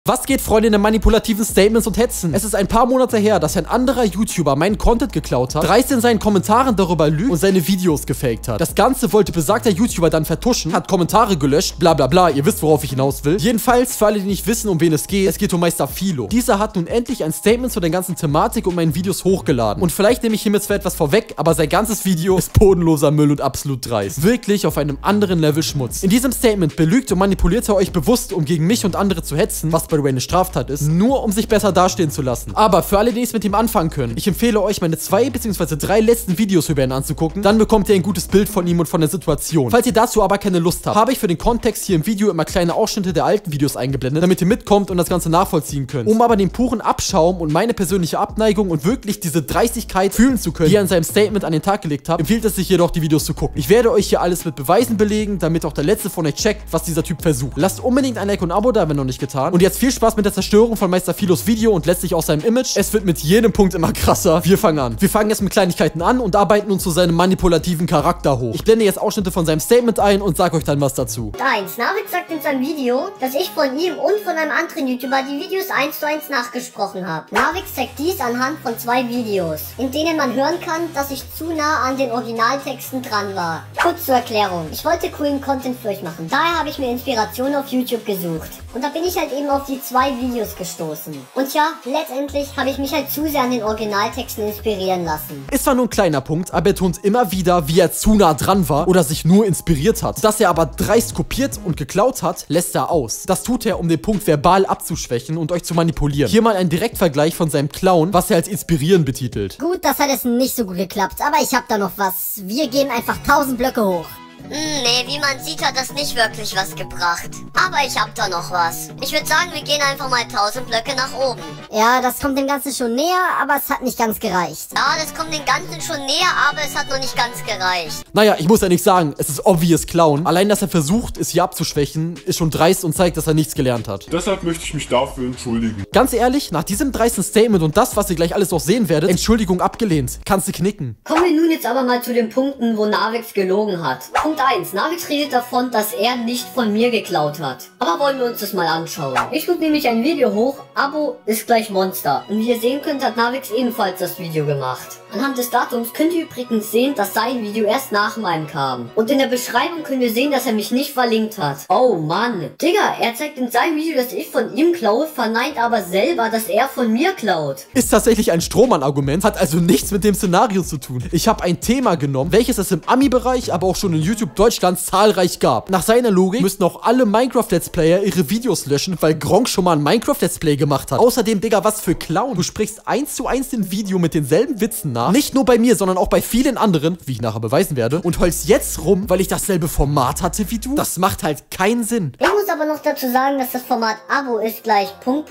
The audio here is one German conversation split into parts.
Was geht, Freunde der manipulativen Statements und Hetzen? Es ist ein paar Monate her, dass ein anderer YouTuber meinen Content geklaut hat, dreist in seinen Kommentaren darüber lügt und seine Videos gefaked hat. Das Ganze wollte besagter YouTuber dann vertuschen, hat Kommentare gelöscht, bla bla bla, ihr wisst, worauf ich hinaus will. Jedenfalls, für alle, die nicht wissen, um wen es geht um Meister Philo. Dieser hat nun endlich ein Statement zu der ganzen Thematik und meinen Videos hochgeladen. Und vielleicht nehme ich hiermit zwar etwas vorweg, aber sein ganzes Video ist bodenloser Müll und absolut dreist. Wirklich auf einem anderen Level Schmutz. In diesem Statement belügt und manipuliert er euch bewusst, um gegen mich und andere zu hetzen, was by the way eine Straftat ist, nur um sich besser dastehen zu lassen. Aber für alle, die nichts mit ihm anfangen können, ich empfehle euch, meine 2 bzw. 3 letzten Videos über ihn anzugucken, dann bekommt ihr ein gutes Bild von ihm und von der Situation. Falls ihr dazu aber keine Lust habt, habe ich für den Kontext hier im Video immer kleine Ausschnitte der alten Videos eingeblendet, damit ihr mitkommt und das Ganze nachvollziehen könnt. Um aber den puren Abschaum und meine persönliche Abneigung und wirklich diese Dreistigkeit fühlen zu können, die er in seinem Statement an den Tag gelegt hat, empfiehlt es sich jedoch, die Videos zu gucken. Ich werde euch hier alles mit Beweisen belegen, damit auch der letzte von euch checkt, was dieser Typ versucht. Lasst unbedingt ein Like und ein Abo da, wenn noch nicht getan. Und jetzt viel Spaß mit der Zerstörung von Meister Philos Video und letztlich auch seinem Image. Es wird mit jedem Punkt immer krasser. Wir fangen an. Wir fangen jetzt mit Kleinigkeiten an und arbeiten uns zu seinem manipulativen Charakter hoch. Ich blende jetzt Ausschnitte von seinem Statement ein und sage euch dann was dazu. 1. Navid sagt in seinem Video, dass ich von ihm und von einem anderen YouTuber die Videos 1:1 nachgesprochen habe. Navid zeigt dies anhand von 2 Videos, in denen man hören kann, dass ich zu nah an den Originaltexten dran war. Kurz zur Erklärung. Ich wollte coolen Content für euch machen. Daher habe ich mir Inspiration auf YouTube gesucht. Und da bin ich halt eben auf die 2 Videos gestoßen. Und ja, letztendlich habe ich mich halt zu sehr an den Originaltexten inspirieren lassen. Ist zwar nur ein kleiner Punkt, aber er betont immer wieder, wie er zu nah dran war oder sich nur inspiriert hat. Dass er aber dreist kopiert und geklaut hat, lässt er aus. Das tut er, um den Punkt verbal abzuschwächen und euch zu manipulieren. Hier mal ein Direktvergleich von seinem Klauen, was er als inspirieren betitelt. Gut, das hat jetzt nicht so gut geklappt, aber ich habe da noch was. Wir gehen einfach 1000 Blöcke hoch. Nee, wie man sieht, hat das nicht wirklich was gebracht. Aber ich hab da noch was. Ich würde sagen, wir gehen einfach mal 1000 Blöcke nach oben. Ja, das kommt dem Ganzen schon näher, aber es hat nicht ganz gereicht. Ja, das kommt dem Ganzen schon näher, aber es hat noch nicht ganz gereicht. Naja, ich muss ja nicht sagen, es ist obvious Clown. Allein, dass er versucht, es hier abzuschwächen, ist schon dreist und zeigt, dass er nichts gelernt hat. Deshalb möchte ich mich dafür entschuldigen. Ganz ehrlich, nach diesem dreisten Statement und das, was ihr gleich alles noch sehen werdet, Entschuldigung abgelehnt. Kannst du knicken. Kommen wir nun jetzt aber mal zu den Punkten, wo Navix gelogen hat. Punkt 1. Navix redet davon, dass er nicht von mir geklaut hat. Aber wollen wir uns das mal anschauen. Ich lade nämlich ein Video hoch, Abo ist gleich Monster. Und wie ihr sehen könnt, hat Navix ebenfalls das Video gemacht. Anhand des Datums könnt ihr übrigens sehen, dass sein Video erst nach meinem kam. Und in der Beschreibung könnt ihr sehen, dass er mich nicht verlinkt hat. Oh Mann. Digga, er zeigt in seinem Video, dass ich von ihm klaue, verneint aber selber, dass er von mir klaut. Ist tatsächlich ein Strohmann-Argument, hat also nichts mit dem Szenario zu tun. Ich habe ein Thema genommen, welches es im Ami-Bereich, aber auch schon in YouTube Deutschland zahlreich gab. Nach seiner Logik müssten auch alle Minecraft-Let's Player ihre Videos löschen, weil Gronkh schon mal ein Minecraft-Let's Play gemacht hat. Außerdem, Digga, was für Clown. Du sprichst 1:1 den Video mit denselben Witzen nach. Nicht nur bei mir, sondern auch bei vielen anderen, wie ich nachher beweisen werde, und holst jetzt rum, weil ich dasselbe Format hatte wie du? Das macht halt keinen Sinn. Ich muss aber noch dazu sagen, dass das Format Abo ist gleich ...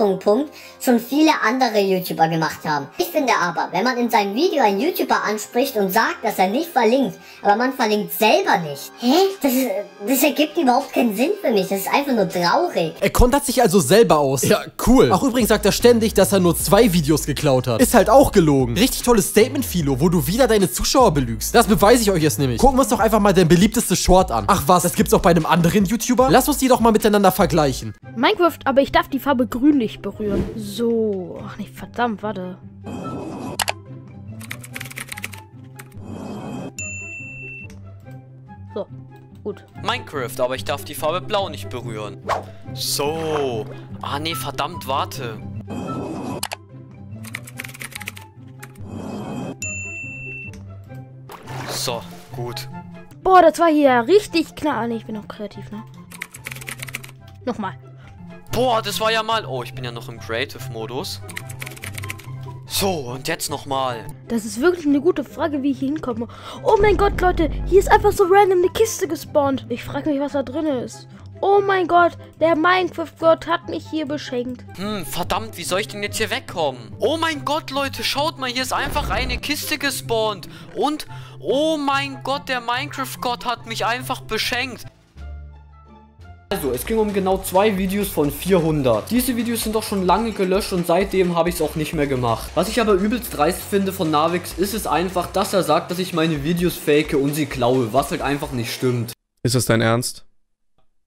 schon viele andere YouTuber gemacht haben. Ich finde aber, wenn man in seinem Video einen YouTuber anspricht und sagt, dass er nicht verlinkt, aber man verlinkt selber nicht. Hä? Das ergibt überhaupt keinen Sinn für mich. Das ist einfach nur traurig. Er kontert sich also selber aus. Ja, cool. Auch übrigens sagt er ständig, dass er nur 2 Videos geklaut hat. Ist halt auch gelogen. Richtig tolles Statement, Philo, wo du wieder deine Zuschauer belügst. Das beweise ich euch jetzt nämlich. Gucken wir uns doch einfach mal dein beliebteste Short an. Ach was, das gibt's auch bei einem anderen YouTuber? Lass uns die doch mal miteinander vergleichen. Minecraft, aber ich darf die Farbe grün nicht berühren. So. Ach nee, verdammt, warte. So, gut. Minecraft, aber ich darf die Farbe blau nicht berühren. So. Ah nee, verdammt, warte. So, gut. Boah, das war hier richtig knapp. Nee, ich bin auch kreativ, ne? Nochmal. Boah, das war ja mal... Oh, ich bin ja noch im Creative-Modus. So, und jetzt nochmal. Das ist wirklich eine gute Frage, wie ich hier hinkomme. Oh mein Gott, Leute, hier ist einfach so random eine Kiste gespawnt. Ich frage mich, was da drin ist. Oh mein Gott, der Minecraft-Gott hat mich hier beschenkt. Verdammt, wie soll ich denn jetzt hier wegkommen? Oh mein Gott, Leute, schaut mal, hier ist einfach eine Kiste gespawnt. Und, oh mein Gott, der Minecraft-Gott hat mich einfach beschenkt. Also, es ging um genau 2 Videos von 400. Diese Videos sind doch schon lange gelöscht und seitdem habe ich es auch nicht mehr gemacht. Was ich aber übelst dreist finde von Navix, ist es einfach, dass er sagt, dass ich meine Videos fake und sie klaue, was halt einfach nicht stimmt. Ist das dein Ernst?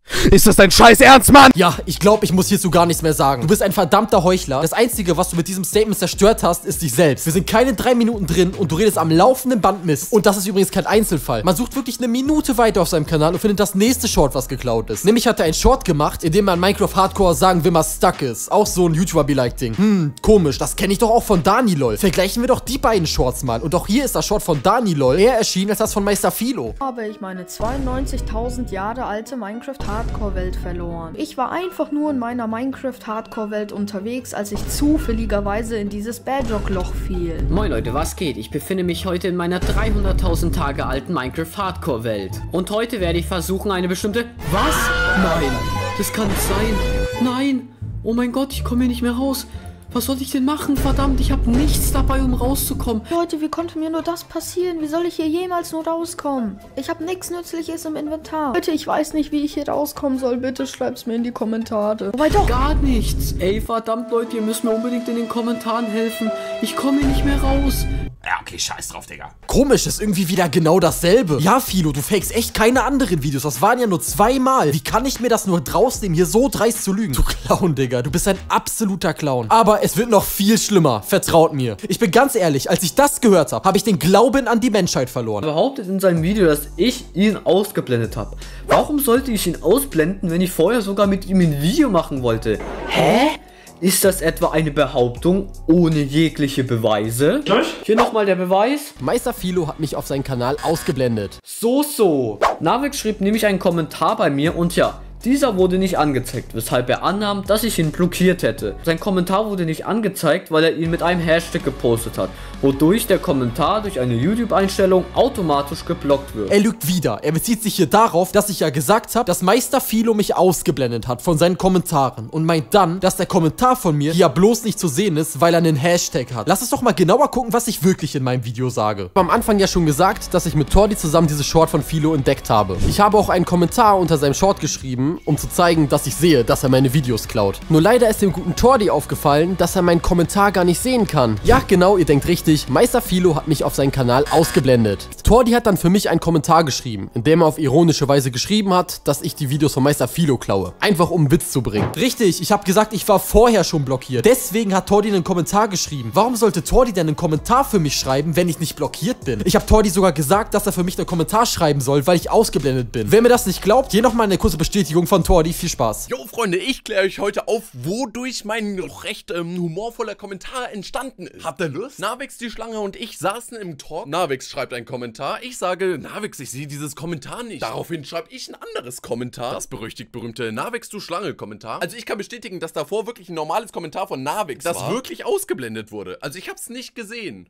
Ist das dein scheiß Ernst, Mann? Ja, ich glaube, ich muss hierzu gar nichts mehr sagen. Du bist ein verdammter Heuchler. Das Einzige, was du mit diesem Statement zerstört hast, ist dich selbst. Wir sind keine 3 Minuten drin und du redest am laufenden Band Mist. Und das ist übrigens kein Einzelfall. Man sucht wirklich eine Minute weiter auf seinem Kanal und findet das nächste Short, was geklaut ist. Nämlich hat er ein Short gemacht, in dem man Minecraft Hardcore sagen, wenn man stuck ist. Auch so ein YouTuber-be-like-Ding. Komisch, das kenne ich doch auch von Danilol. Vergleichen wir doch die beiden Shorts mal. Und auch hier ist das Short von Danilol eher erschienen als das von Meister Philo. Habe ich meine 92.000 Jahre alte Minecraft Hardcore-Welt verloren. Ich war einfach nur in meiner Minecraft Hardcore-Welt unterwegs, als ich zufälligerweise in dieses Bedrock-Loch fiel. Moin Leute, was geht? Ich befinde mich heute in meiner 300.000 Tage alten Minecraft Hardcore-Welt. Und heute werde ich versuchen, eine bestimmte... Was? Nein, das kann nicht sein. Nein. Oh mein Gott, ich komme hier nicht mehr raus. Was soll ich denn machen? Verdammt, ich habe nichts dabei, um rauszukommen. Leute, wie konnte mir nur das passieren? Wie soll ich hier jemals nur rauskommen? Ich habe nichts Nützliches im Inventar. Leute, ich weiß nicht, wie ich hier rauskommen soll. Bitte schreibt's mir in die Kommentare. Wobei doch. Gar nichts. Ey, verdammt, Leute, ihr müsst mir unbedingt in den Kommentaren helfen. Ich komme hier nicht mehr raus. Ja, okay, scheiß drauf, Digga. Komisch, ist irgendwie wieder genau dasselbe. Ja, Philo, du fakest echt keine anderen Videos. Das waren ja nur 2 Mal. Wie kann ich mir das nur rausnehmen, hier so dreist zu lügen? Du Clown, Digga. Du bist ein absoluter Clown. Aber es wird noch viel schlimmer. Vertraut mir. Ich bin ganz ehrlich, als ich das gehört habe, habe ich den Glauben an die Menschheit verloren. Er behauptet in seinem Video, dass ich ihn ausgeblendet habe. Warum sollte ich ihn ausblenden, wenn ich vorher sogar mit ihm ein Video machen wollte? Hä? Ist das etwa eine Behauptung ohne jegliche Beweise? Hier nochmal der Beweis. Meister Philo hat mich auf seinen Kanal ausgeblendet. So. Navex schrieb nämlich einen Kommentar bei mir und ja, dieser wurde nicht angezeigt, weshalb er annahm, dass ich ihn blockiert hätte. Sein Kommentar wurde nicht angezeigt, weil er ihn mit einem Hashtag gepostet hat, wodurch der Kommentar durch eine YouTube-Einstellung automatisch geblockt wird. Er lügt wieder. Er bezieht sich hier darauf, dass ich ja gesagt habe, dass Meister Philo mich ausgeblendet hat von seinen Kommentaren und meint dann, dass der Kommentar von mir hier bloß nicht zu sehen ist, weil er einen Hashtag hat. Lass uns doch mal genauer gucken, was ich wirklich in meinem Video sage. Ich habe am Anfang ja schon gesagt, dass ich mit Tordi zusammen dieses Short von Philo entdeckt habe. Ich habe auch einen Kommentar unter seinem Short geschrieben, um zu zeigen, dass ich sehe, dass er meine Videos klaut. Nur leider ist dem guten Tordi aufgefallen, dass er meinen Kommentar gar nicht sehen kann. Ja, genau, ihr denkt richtig, Meister Philo hat mich auf seinen Kanal ausgeblendet. Tordi hat dann für mich einen Kommentar geschrieben, in dem er auf ironische Weise geschrieben hat, dass ich die Videos von Meister Philo klaue. Einfach um einen Witz zu bringen. Richtig, ich habe gesagt, ich war vorher schon blockiert. Deswegen hat Tordi einen Kommentar geschrieben. Warum sollte Tordi denn einen Kommentar für mich schreiben, wenn ich nicht blockiert bin? Ich habe Tordi sogar gesagt, dass er für mich einen Kommentar schreiben soll, weil ich ausgeblendet bin. Wer mir das nicht glaubt, hier nochmal eine kurze Bestätigung von Tordi. Viel Spaß. Jo, Freunde, ich kläre euch heute auf, wodurch mein noch recht humorvoller Kommentar entstanden ist. Habt ihr Lust? Navex, die Schlange und ich saßen im Talk. Navex schreibt einen Kommentar. Ich sage, Navex, ich sehe dieses Kommentar nicht. Daraufhin schreibe ich ein anderes Kommentar. Das berüchtigt-berühmte Navex, du Schlange Kommentar. Also ich kann bestätigen, dass davor wirklich ein normales Kommentar von Navex war, das wirklich ausgeblendet wurde. Also ich habe es nicht gesehen.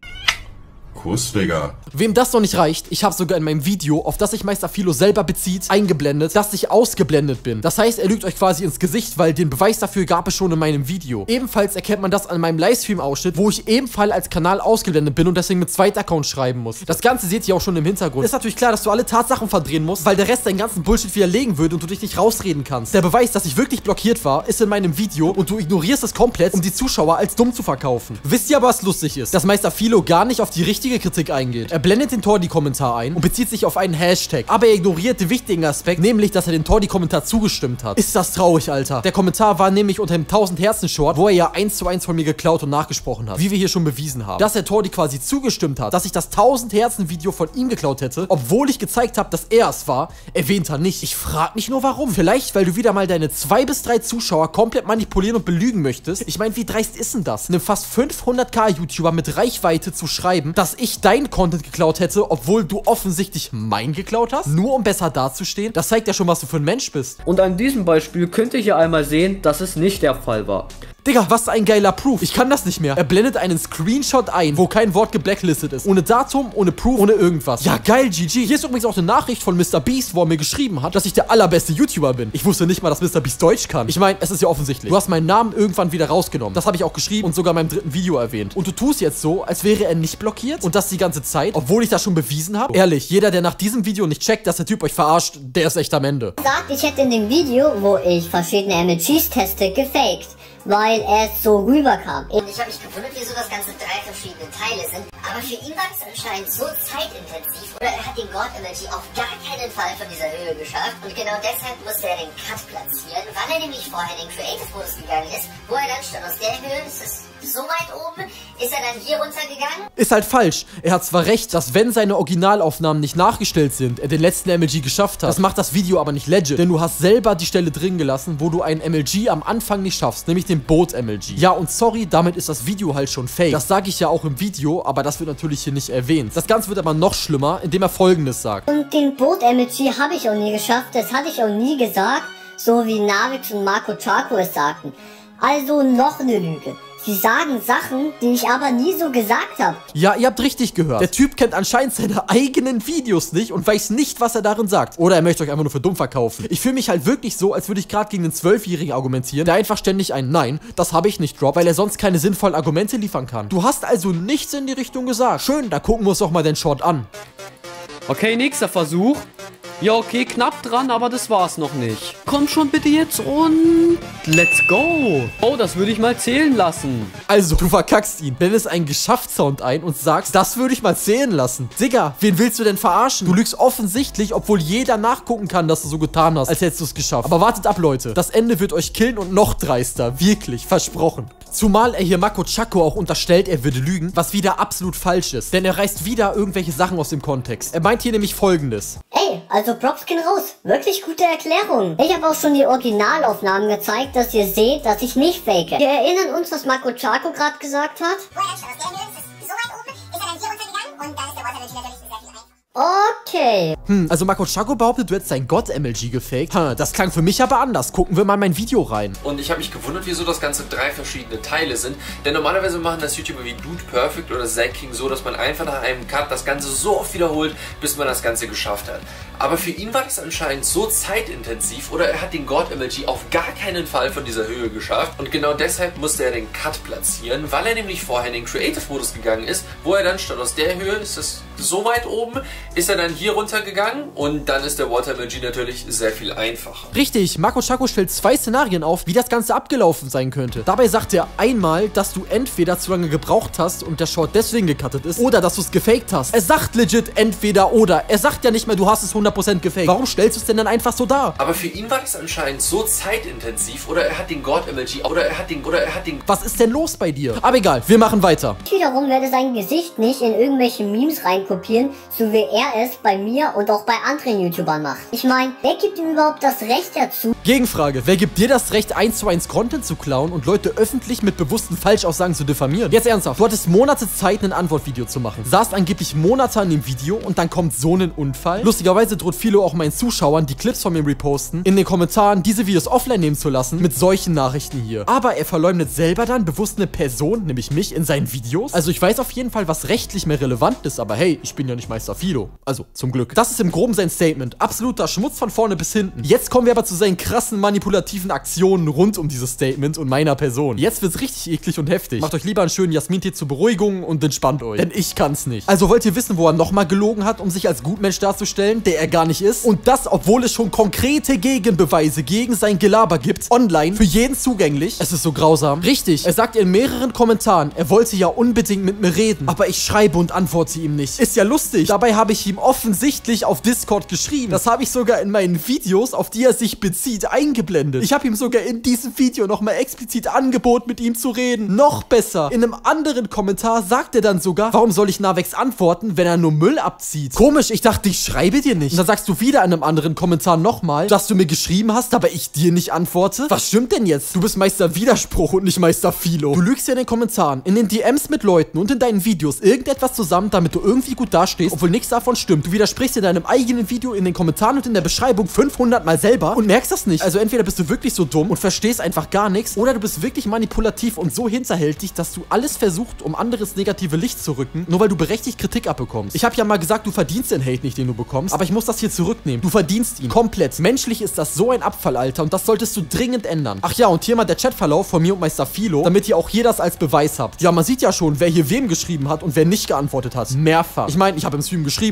Kuss, Digga. Wem das noch nicht reicht, ich habe sogar in meinem Video, auf das sich Meister Philo selber bezieht, eingeblendet, dass ich ausgeblendet bin. Das heißt, er lügt euch quasi ins Gesicht, weil den Beweis dafür gab es schon in meinem Video. Ebenfalls erkennt man das an meinem Livestream-Ausschnitt, wo ich ebenfalls als Kanal ausgeblendet bin und deswegen mit Zweit-Account schreiben muss. Das Ganze seht ihr auch schon im Hintergrund. Ist natürlich klar, dass du alle Tatsachen verdrehen musst, weil der Rest deinen ganzen Bullshit widerlegen würde und du dich nicht rausreden kannst. Der Beweis, dass ich wirklich blockiert war, ist in meinem Video und du ignorierst es komplett, um die Zuschauer als dumm zu verkaufen. Wisst ihr aber, was lustig ist? Dass Meister Philo gar nicht auf die richtige Kritik eingeht. Er blendet den Tordi-Kommentar ein und bezieht sich auf einen Hashtag. Aber er ignoriert den wichtigen Aspekt, nämlich, dass er den Tordi-Kommentar zugestimmt hat. Ist das traurig, Alter. Der Kommentar war nämlich unter dem 1000-Herzen-Short, wo er ja 1:1 von mir geklaut und nachgesprochen hat. Wie wir hier schon bewiesen haben. Dass der Tordi quasi zugestimmt hat, dass ich das 1000-Herzen-Video von ihm geklaut hätte, obwohl ich gezeigt habe, dass er es war, erwähnt er nicht. Ich frage mich nur, warum. Vielleicht, weil du wieder mal deine 2 bis 3 Zuschauer komplett manipulieren und belügen möchtest. Ich meine, wie dreist ist denn das? Einem fast 500k-YouTuber mit Reichweite zu schreiben, dass ich dein Content geklaut hätte, obwohl du offensichtlich mein geklaut hast, nur um besser dazustehen. Das zeigt ja schon, was du für ein Mensch bist. Und an diesem Beispiel könnt ihr hier einmal sehen, dass es nicht der Fall war. Digga, was ein geiler Proof. Ich kann das nicht mehr. Er blendet einen Screenshot ein, wo kein Wort geblacklistet ist. Ohne Datum, ohne Proof, ohne irgendwas. Ja, geil, GG. Hier ist übrigens auch eine Nachricht von MrBeast, wo er mir geschrieben hat, dass ich der allerbeste YouTuber bin. Ich wusste nicht mal, dass MrBeast Deutsch kann. Ich meine, es ist ja offensichtlich. Du hast meinen Namen irgendwann wieder rausgenommen. Das habe ich auch geschrieben und sogar in meinem 3. Video erwähnt. Und du tust jetzt so, als wäre er nicht blockiert und das die ganze Zeit, obwohl ich das schon bewiesen habe. Ehrlich, jeder, der nach diesem Video nicht checkt, dass der Typ euch verarscht, der ist echt am Ende. Sagt, ich hätte in dem Video, wo ich verschiedene MLGs teste, gefaked. weil es so rüberkam. Und ich habe mich gewundert, wieso das Ganze 3 verschiedene Teile sind. Aber für ihn war es anscheinend so zeitintensiv, oder er hat den God-Emoji auf gar keinen Fall von dieser Höhe geschafft. Und genau deshalb musste er den Cut platzieren, weil er nämlich vorher in den Creative-Modus gegangen ist, wo er dann statt aus der Höhe, das ist so weit oben, ist er dann hier runtergegangen. Ist halt falsch. Er hat zwar recht, dass wenn seine Originalaufnahmen nicht nachgestellt sind, er den letzten MLG geschafft hat. Das macht das Video aber nicht legit, denn du hast selber die Stelle drin gelassen, wo du einen MLG am Anfang nicht schaffst, nämlich den Boot-MLG. Ja, und sorry, damit ist das Video halt schon fake. Das sage ich ja auch im Video, aber das wird natürlich hier nicht erwähnt. Das Ganze wird aber noch schlimmer, indem er Folgendes sagt. Und den Boot-MLG habe ich auch nie geschafft, das hatte ich auch nie gesagt, so wie Navix und Marco Charco es sagten. Also noch eine Lüge. Sie sagen Sachen, die ich aber nie so gesagt habe. Ja, ihr habt richtig gehört. Der Typ kennt anscheinend seine eigenen Videos nicht und weiß nicht, was er darin sagt. Oder er möchte euch einfach nur für dumm verkaufen. Ich fühle mich halt wirklich so, als würde ich gerade gegen einen 12-Jährigen argumentieren, der einfach ständig ein Nein, das habe ich nicht droppt, weil er sonst keine sinnvollen Argumente liefern kann. Du hast also nichts in die Richtung gesagt. Schön, da gucken wir uns doch mal den Short an. Okay, nächster Versuch. Ja, okay, knapp dran, aber das war's noch nicht. Komm schon bitte jetzt und let's go. Oh, das würde ich mal zählen lassen. Also, du verkackst ihn. Blendest einen Geschafft-Sound ein und sagst, das würde ich mal zählen lassen. Digga, wen willst du denn verarschen? Du lügst offensichtlich, obwohl jeder nachgucken kann, dass du so getan hast, als hättest du es geschafft. Aber wartet ab, Leute. Das Ende wird euch killen und noch dreister. Wirklich, versprochen. Zumal er hier Marco Charco auch unterstellt, er würde lügen, was wieder absolut falsch ist. Denn er reißt wieder irgendwelche Sachen aus dem Kontext. Er meint hier nämlich Folgendes. Ey, also Props gehen raus. Wirklich gute Erklärung. Ich habe auch schon die Originalaufnahmen gezeigt, dass ihr seht, dass ich nicht fake. Wir erinnern uns, was Marco Charco gerade gesagt hat. Okay. Also Marco Charco behauptet, du hättest dein God-MLG gefaked. Das klang für mich aber anders. Gucken wir mal in mein Video rein. Und ich habe mich gewundert, wieso das Ganze 3 verschiedene Teile sind. Denn normalerweise machen das YouTuber wie Dude Perfect oder Zack King so, dass man einfach nach einem Cut das Ganze so oft wiederholt, bis man das Ganze geschafft hat. Aber für ihn war das anscheinend so zeitintensiv, oder er hat den God-MLG auf gar keinen Fall von dieser Höhe geschafft. Und genau deshalb musste er den Cut platzieren, weil er nämlich vorher in den Creative-Modus gegangen ist, wo er dann statt aus der Höhe, ist das so weit oben, ist er dann hier runtergegangen und dann ist der Water-MLG natürlich sehr viel einfacher. Richtig, Marco Charco stellt 2 Szenarien auf, wie das Ganze abgelaufen sein könnte. Dabei sagt er einmal, dass du entweder zu lange gebraucht hast und der Short deswegen gecuttet ist, oder dass du es gefaked hast. Er sagt legit entweder oder. Er sagt ja nicht mehr, du hast es 100% gefaked. Warum stellst du es denn dann einfach so dar? Aber für ihn war das anscheinend so zeitintensiv, oder er hat den God-MLG, oder er hat den... Was ist denn los bei dir? Aber egal, wir machen weiter. Ich wiederum werde sein Gesicht nicht in irgendwelche Memes reinkopieren, so wie er es bei mir und auch bei anderen YouTubern macht. Ich meine, wer gibt ihm überhaupt das Recht dazu? Gegenfrage, wer gibt dir das Recht, 1:1 Content zu klauen und Leute öffentlich mit bewussten Falschaussagen zu diffamieren? Jetzt ernsthaft, du hattest Monate Zeit, ein Antwortvideo zu machen. Saßt angeblich Monate an dem Video und dann kommt so ein Unfall. Lustigerweise droht Philo auch meinen Zuschauern, die Clips von mir reposten, in den Kommentaren diese Videos offline nehmen zu lassen, mit solchen Nachrichten hier. Aber er verleumdet selber dann bewusst eine Person, nämlich mich, in seinen Videos. Also ich weiß auf jeden Fall, was rechtlich mehr relevant ist, aber hey, ich bin ja nicht Meister Philo. Also, zum Glück. Das ist im Groben sein Statement. Absoluter Schmutz von vorne bis hinten. Jetzt kommen wir aber zu seinen krassen manipulativen Aktionen rund um dieses Statement und meiner Person. Jetzt wird's richtig eklig und heftig. Macht euch lieber einen schönen Jasmin-Tee zur Beruhigung und entspannt euch. Denn ich kann's nicht. Also wollt ihr wissen, wo er nochmal gelogen hat, um sich als Gutmensch darzustellen, der er gar nicht ist? Und das, obwohl es schon konkrete Gegenbeweise gegen sein Gelaber gibt. Online. Für jeden zugänglich. Es ist so grausam. Richtig. Er sagt in mehreren Kommentaren, er wollte ja unbedingt mit mir reden. Aber ich schreibe und antworte ihm nicht. Ist ja lustig. Dabei habe ich ihm offensichtlich auf Discord geschrieben. Das habe ich sogar in meinen Videos, auf die er sich bezieht, eingeblendet. Ich habe ihm sogar in diesem Video nochmal explizit angeboten, mit ihm zu reden. Noch besser. In einem anderen Kommentar sagt er dann sogar, warum soll ich Navex antworten, wenn er nur Müll abzieht? Komisch, ich dachte, ich schreibe dir nicht. Und dann sagst du wieder in einem anderen Kommentar nochmal, dass du mir geschrieben hast, aber ich dir nicht antworte. Was stimmt denn jetzt? Du bist Meister Widerspruch und nicht Meister Philo. Du lügst ja in den Kommentaren, in den DMs mit Leuten und in deinen Videos irgendetwas zusammen, damit du irgendwie gut dastehst, obwohl nichts davon stimmt. Du widersprichst in deinem eigenen Video, in den Kommentaren und in der Beschreibung 500 Mal selber und merkst das nicht. Also entweder bist du wirklich so dumm und verstehst einfach gar nichts, oder du bist wirklich manipulativ und so hinterhältig, dass du alles versuchst, um anderes negative Licht zu rücken, nur weil du berechtigt Kritik abbekommst. Ich habe ja mal gesagt, du verdienst den Hate nicht, den du bekommst, aber ich muss das hier zurücknehmen. Du verdienst ihn. Komplett. Menschlich ist das so ein Abfall, Alter, und das solltest du dringend ändern. Ach ja, und hier mal der Chatverlauf von mir und Meister Philo, damit ihr auch hier das als Beweis habt. Ja, man sieht ja schon, wer hier wem geschrieben hat und wer nicht geantwortet hat. Mehrfach. Ich meine, ich habe im Stream geschrieben und du hast dich blockiert.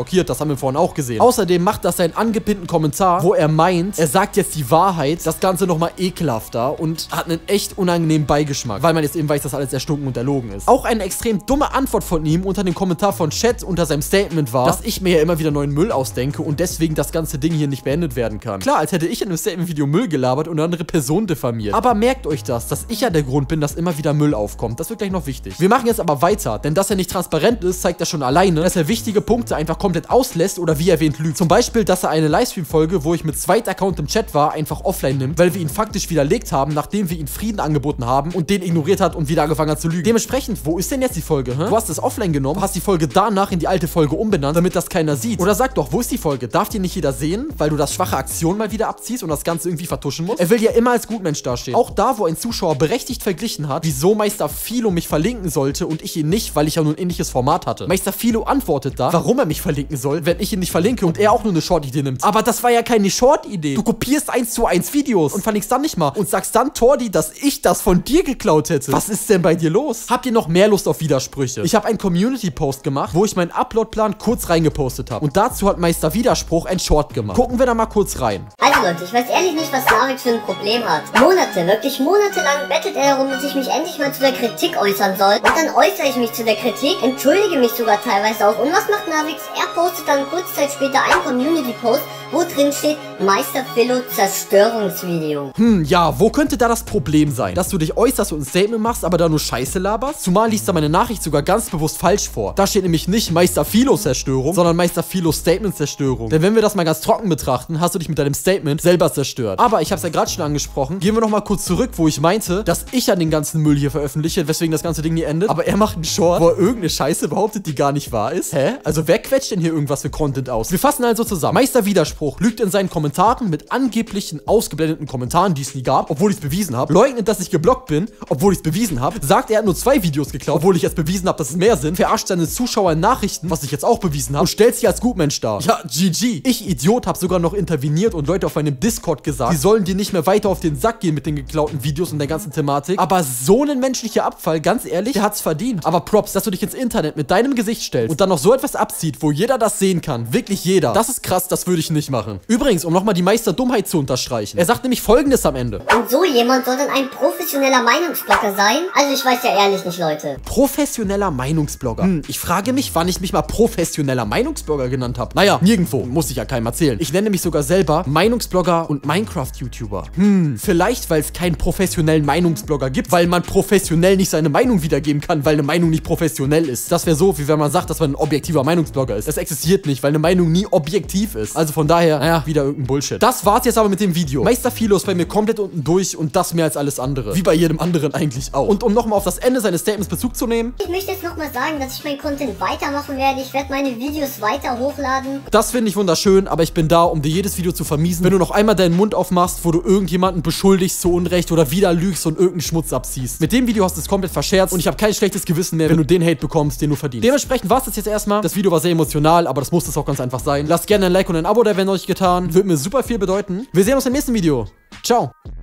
blockiert, das haben wir vorhin auch gesehen. Außerdem macht das seinen angepinnten Kommentar, wo er meint, er sagt jetzt die Wahrheit, das Ganze nochmal ekelhafter und hat einen echt unangenehmen Beigeschmack, weil man jetzt eben weiß, dass alles erstunken und erlogen ist. Auch eine extrem dumme Antwort von ihm unter dem Kommentar von Chat unter seinem Statement war, dass ich mir ja immer wieder neuen Müll ausdenke und deswegen das ganze Ding hier nicht beendet werden kann. Klar, als hätte ich in einem Statement-Video Müll gelabert und eine andere Person diffamiert. Aber merkt euch das, dass ich ja der Grund bin, dass immer wieder Müll aufkommt. Das wird gleich noch wichtig. Wir machen jetzt aber weiter, denn dass er nicht transparent ist, zeigt er schon alleine, dass er wichtige Punkte einfach komplett auslässt oder wie erwähnt lügt. Zum Beispiel, dass er eine Livestream-Folge, wo ich mit Zweit-Account im Chat war, einfach offline nimmt, weil wir ihn faktisch widerlegt haben, nachdem wir ihm Frieden angeboten haben und den ignoriert hat und wieder angefangen hat zu lügen. Dementsprechend, wo ist denn jetzt die Folge? Du hast es offline genommen, hast die Folge danach in die alte Folge umbenannt, damit das keiner sieht. Oder sag doch, wo ist die Folge? Darf die nicht jeder sehen, weil du das schwache Aktion mal wieder abziehst und das Ganze irgendwie vertuschen musst? Er will ja immer als Gutmensch dastehen. Auch da, wo ein Zuschauer berechtigt verglichen hat, wieso Meister Philo mich verlinken sollte und ich ihn nicht, weil ich ja nur ein ähnliches Format hatte. Meister Philo antwortet da, warum er mich verlinken soll, wenn ich ihn nicht verlinke und er auch nur eine Short-Idee nimmt. Aber das war ja keine Short-Idee. Du kopierst 1:1 Videos und verlinkst dann nicht mal und sagst dann, Tordi, dass ich das von dir geklaut hätte. Was ist denn bei dir los? Habt ihr noch mehr Lust auf Widersprüche? Ich habe einen Community-Post gemacht, wo ich meinen Upload-Plan kurz reingepostet habe. Und dazu hat Meister Widerspruch ein Short gemacht. Gucken wir da mal kurz rein. Also Leute, ich weiß ehrlich nicht, was Navix für ein Problem hat. Monate, wirklich monatelang bettelt er darum, dass ich mich endlich mal zu der Kritik äußern soll. Und dann äußere ich mich zu der Kritik, entschuldige mich sogar teilweise auch. Und was macht Navix? Er postet dann kurze Zeit später einen Community-Post, wo drin steht, Meister Philo Zerstörungsvideo. Ja, wo könnte da das Problem sein? Dass du dich äußerst und ein Statement machst, aber da nur Scheiße laberst? Zumal liest da meine Nachricht sogar ganz bewusst falsch vor. Da steht nämlich nicht Meister Philo Zerstörung, sondern Meister Philo Statement Zerstörung. Denn wenn wir das mal ganz trocken betrachten, hast du dich mit deinem Statement selber zerstört. Aber ich hab's ja gerade schon angesprochen. Gehen wir noch mal kurz zurück, wo ich meinte, dass ich ja den ganzen Müll hier veröffentliche, weswegen das ganze Ding nie endet. Aber er macht einen Short, wo er irgendeine Scheiße behauptet, die gar nicht wahr ist. Hä? Also wer quetscht denn hier irgendwas für Content aus? Wir fassen also zusammen. Meister Widerspruch lügt in seinen Kommentaren mit angeblichen ausgeblendeten Kommentaren, die es nie gab, obwohl ich es bewiesen habe. Leugnet, dass ich geblockt bin, obwohl ich es bewiesen habe. Sagt, er hat nur 2 Videos geklaut, obwohl ich jetzt bewiesen habe, dass es mehr sind. Verarscht seine Zuschauer in Nachrichten, was ich jetzt auch bewiesen habe. Und stellt sich als Gutmensch dar. Ja, GG. Ich, Idiot, habe sogar noch interveniert und Leute auf meinem Discord gesagt, sie sollen dir nicht mehr weiter auf den Sack gehen mit den geklauten Videos und der ganzen Thematik. Aber so ein menschlicher Abfall, ganz ehrlich, der hat's verdient. Aber Props, dass du dich ins Internet mit deinem Gesicht stellst und dann noch so etwas abzieht, wo jeder das sehen kann. Wirklich jeder. Das ist krass, das würde ich nicht machen. Übrigens, um nochmal die Meisterdummheit zu unterstreichen. Er sagt nämlich Folgendes am Ende. Und so jemand soll dann ein professioneller Meinungsblogger sein? Also ich weiß ja ehrlich nicht, Leute. Professioneller Meinungsblogger. Ich frage mich, wann ich mich mal professioneller Meinungsblogger genannt habe. Naja, nirgendwo. Muss ich ja keinem erzählen. Ich nenne mich sogar selber Meinungsblogger und Minecraft-YouTuber. Vielleicht, weil es keinen professionellen Meinungsblogger gibt, weil man professionell nicht seine Meinung wiedergeben kann, weil eine Meinung nicht professionell ist. Das wäre so, wie wenn man sagt, dass man ein objektiver Meinungsblogger ist. Das existiert nicht, weil eine Meinung nie objektiv ist. Also von daher, naja, wieder irgendein Bullshit. Das war's jetzt aber mit dem Video. Meister Philo ist bei mir komplett unten durch und das mehr als alles andere. Wie bei jedem anderen eigentlich auch. Und um nochmal auf das Ende seines Statements Bezug zu nehmen. Ich möchte jetzt nochmal sagen, dass ich meinen Content weitermachen werde. Ich werde meine Videos weiter hochladen. Das finde ich wunderschön, aber ich bin da, um dir jedes Video zu vermiesen. Wenn du noch einmal deinen Mund aufmachst, wo du irgendjemanden beschuldigst zu Unrecht oder wieder lügst und irgendeinen Schmutz abziehst. Mit dem Video hast du es komplett verscherzt und ich habe kein schlechtes Gewissen mehr, wenn du den Hate bekommst, den du verdienst. Dementsprechend war es das jetzt erstmal. Das Video war sehr emotional, aber das muss es auch ganz einfach sein. Lasst gerne ein Like und ein Abo da, wenn euch getan. Würde mir super viel bedeuten. Wir sehen uns im nächsten Video. Ciao.